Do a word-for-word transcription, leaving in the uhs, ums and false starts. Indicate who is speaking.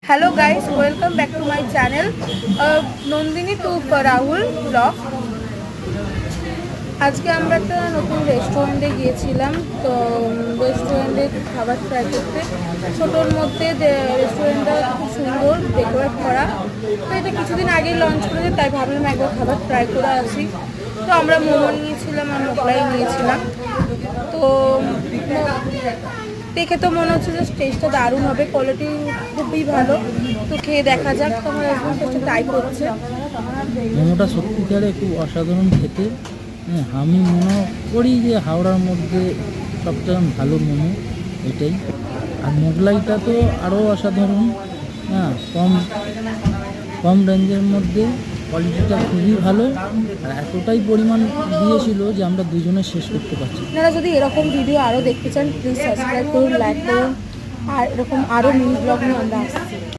Speaker 1: Hello guys, welcome back to my channel Nandini to Rahul blog. आज के আমরা একটা নতুন রেস্টুরেন্টে গিয়েছিলাম। তো রেস্টুরেন্টে খাবার ট্রাই করতে, ছোটোর মধ্যে রেস্টুরেন্টটা খুব সুন্দর ডেকোরেট করা। তো এটা কিছুদিন আগেই লঞ্চ করেছে, তাই ভাবলাম একবার খাবার ট্রাই করে আসি। তো আমরা মোমো নিয়েছিলাম আর মোগলাই নিয়েছিলাম। তো দেখে তো মনে হচ্ছে যে টেস্টটা দারুণ হবে, কোয়ালিটি খুবই ভালো। তো খেয়ে দেখা যাক। তো আমার হাজব্যান্ড একটু ট্রাই করছে।
Speaker 2: মোমোটা সত্যিকারে খুব অসাধারণ খেতে। হ্যাঁ, আমি মনে করি যে হাওড়ার মধ্যে সবচেয়ে ভালো মোমো এটাই। আর মোগলাইটা তো আরও অসাধারণ। হ্যাঁ, কম কম রেঞ্জের মধ্যে কোয়ালিটিটা খুবই ভালো। আর এতটাই পরিমাণ দিয়েছিল যে আমরা দুজনে শেষ করতে পারছি।
Speaker 1: আপনারা যদি এরকম ভিডিও আরও দেখতে চান, প্লিজ সাবস্ক্রাইব করুন, লাইক করুন। আর এরকম আরও মিনি ব্লগ নিয়ে আমরা আসছি।